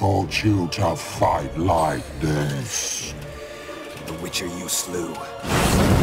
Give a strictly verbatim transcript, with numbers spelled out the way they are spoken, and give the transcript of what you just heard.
taught you to fight like this? The Witcher you slew.